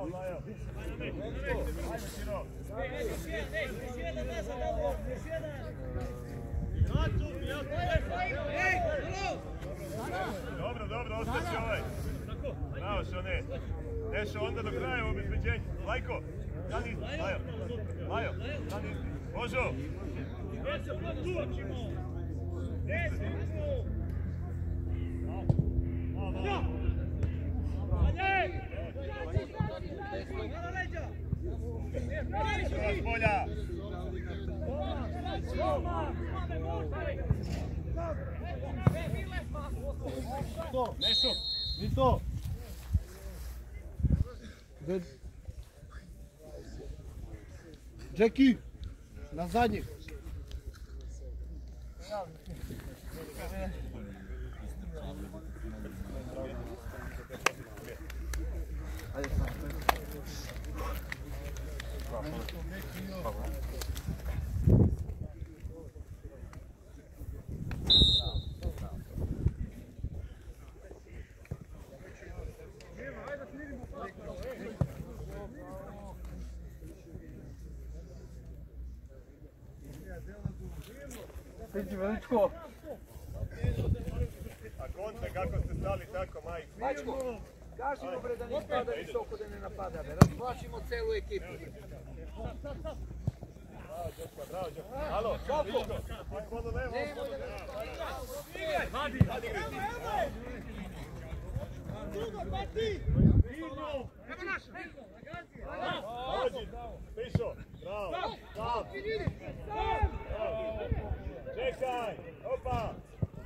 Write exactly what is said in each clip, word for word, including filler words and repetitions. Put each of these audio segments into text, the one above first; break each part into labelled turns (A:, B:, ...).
A: Dobro, dobro, ostaci ovaj. Bravo, Šone. Nešo onda do kraja u obezbeđenju. Lajko, dan isti. Lajo, Lajo, dan isti. Božo. Polja. Nešo.
B: Vito! Jackie! Na zadnjih!
C: Vidi veličko.
A: A konce kako ste stali tako, majk?
C: Mačko, kažimo bre da ne spada visoko da ne napada, bre. Razplašimo celu ekipu.
A: Bravo, Đorđe, bravo, Đorđe. Halo, Vičko, potpuno levo. Vadi, vadi,
D: Drugo, pati!
A: Evo naša! Dođi, Pišo, bravo, bravo. Čekaj, opa!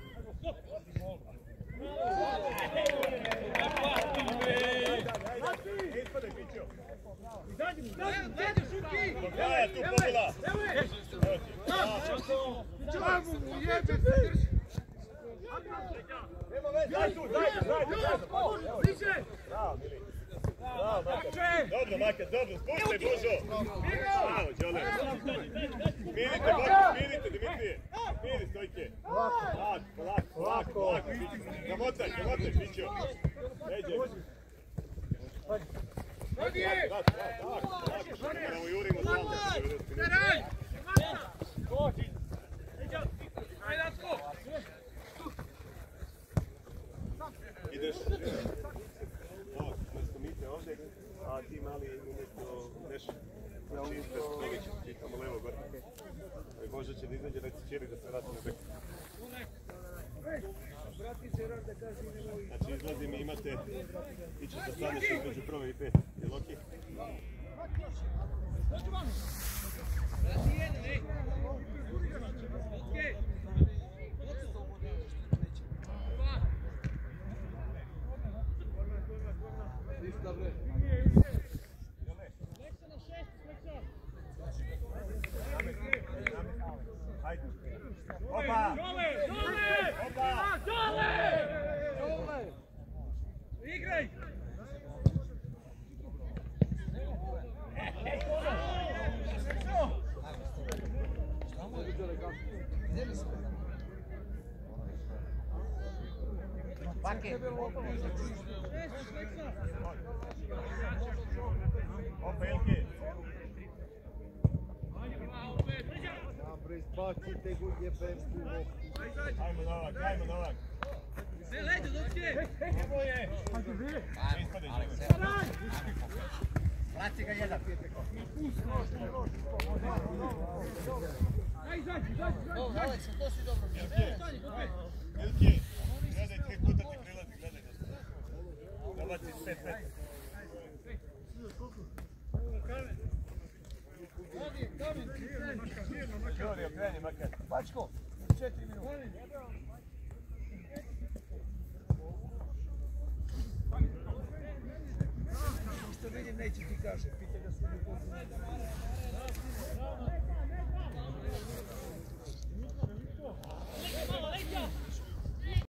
A: Ispadaj, Pićo. Do kraja tu pobila. Daj tu, daj, daj, daj. Bravo, Mili. Bravo, Makat. Dobro, Makat, dobro. Spuštaj, Božo. Bravo, Đole. Smirite, Božo, smirite, Dimitrije. Smiri, Stojke. Lako, lako, lako, lako. Namotaj, namotaj, Pićo. Neđe. Vadi je! Lako, lako, lako. Moramo jurimo stalno.
D: Teraj! Dođi! Ajde, Atko!
A: Ideš. Ovo, umjesto Mite ovdje, a ti mali umjesto Neša. Znači, ispred Negića, ti tamo levo gore. Možda će da izađe, reci Čiri da se vrati na beku. Znači, izlazim i imate, iće sa staneš između prve i pet. Jel' okej? Opa!
D: Dole! Dole!
A: Opa!
D: Dole! Dole! Igraj!
C: Bake!
A: Opa, Ilke!
B: Izbacite go jebem puno.
A: Ajmo Novak, ajmo Novak!
D: Ne, lejte, dođi!
A: Evo je! Ispadeš,
C: Vraci ga jedan.
D: Aj, izađi, izađi!
C: Dobro, Aleksa, to si dobro.
A: Ilke! Gledaj, tri puta ti prilazi, gledaj. Dobaci, pet, pet. Juri, okreni makar.
C: Bačko, četiri minute.
B: Što vidim, neće ti kaže, pita ga se mi posljedno.